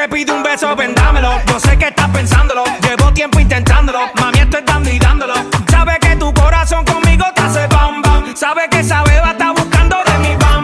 te pide un beso, ven dámelo. Yo sé que estás pensándolo, llevo tiempo intentándolo. Mami, estoy dando y dándolo.